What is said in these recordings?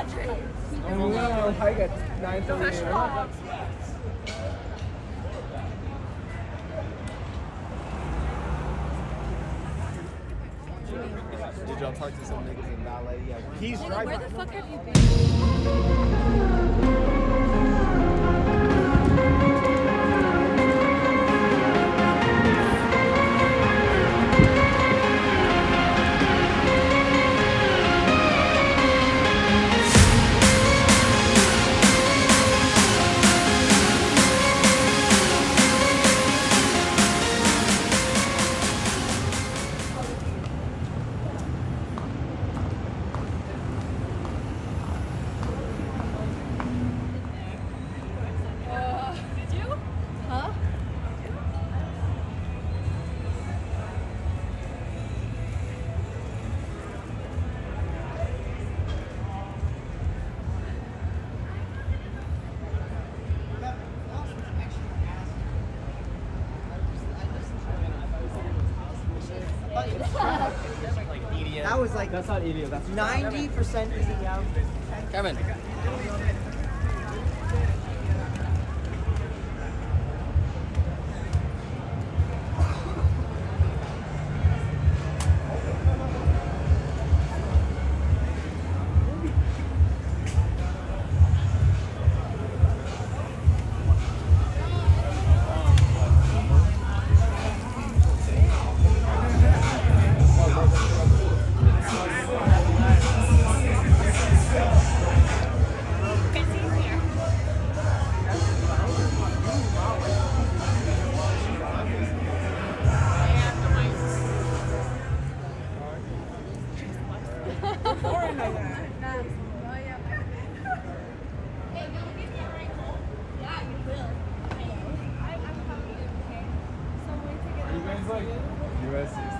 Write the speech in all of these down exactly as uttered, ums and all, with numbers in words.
And we went on a hike at nine thirty a m Did y'all talk to some niggas in Valet? Yeah, he's driving. Where the fuck have you been? That was like that's not E D M. That's ninety percent E D M. Kevin. U S C students?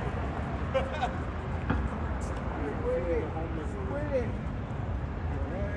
Wait, wait, wait.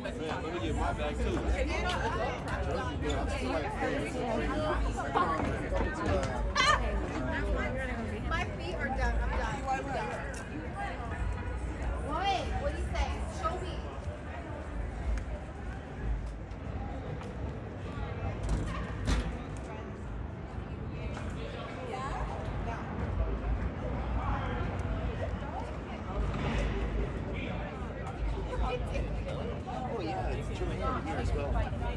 Let me get my bag too. My feet are done. I'm done. I'm done. What? What do you say? Show me. Oh yeah, it's true here as well.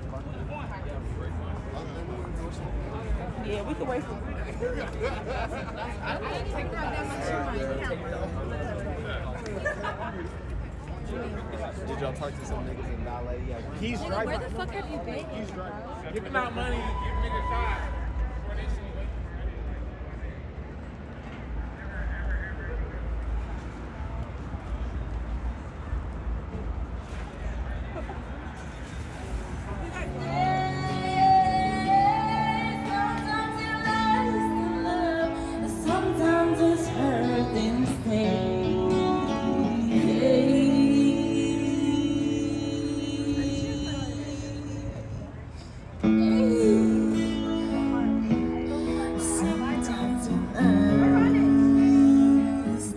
Yeah, we can wait for Did y'all talk to some niggas in ballet? Yeah. He's Nigga, driving. where the fuck have you been? He's driving. Giving out money, give niggas five. Sometimes it's hurt and stay. Sometimes it hurts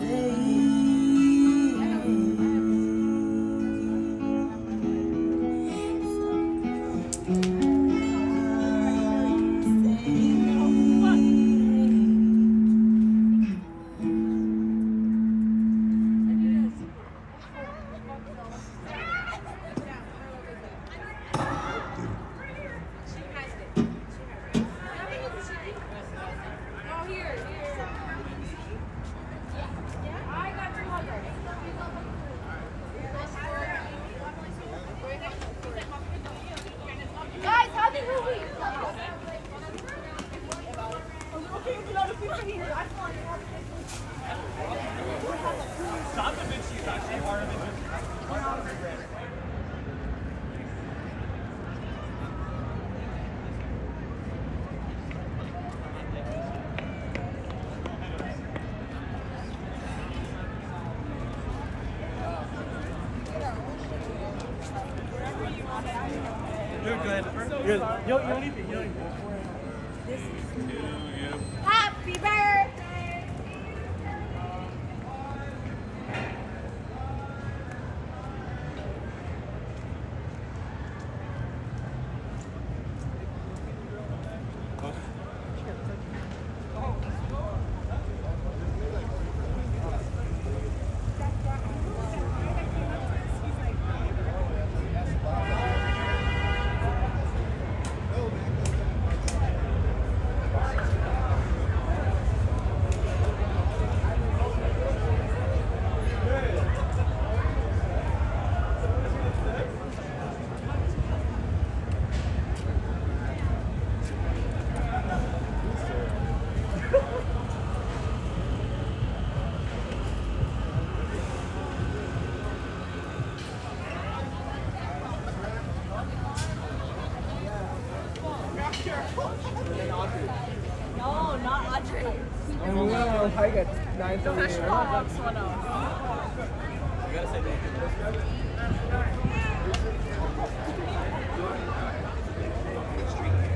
Guys, how did we leave? You're good. You're, you don't, you don't need to. You don't need to. Happy birthday! No, not Audrey. And we went on a hike at nine thirty. professional walks one off. You gotta say that.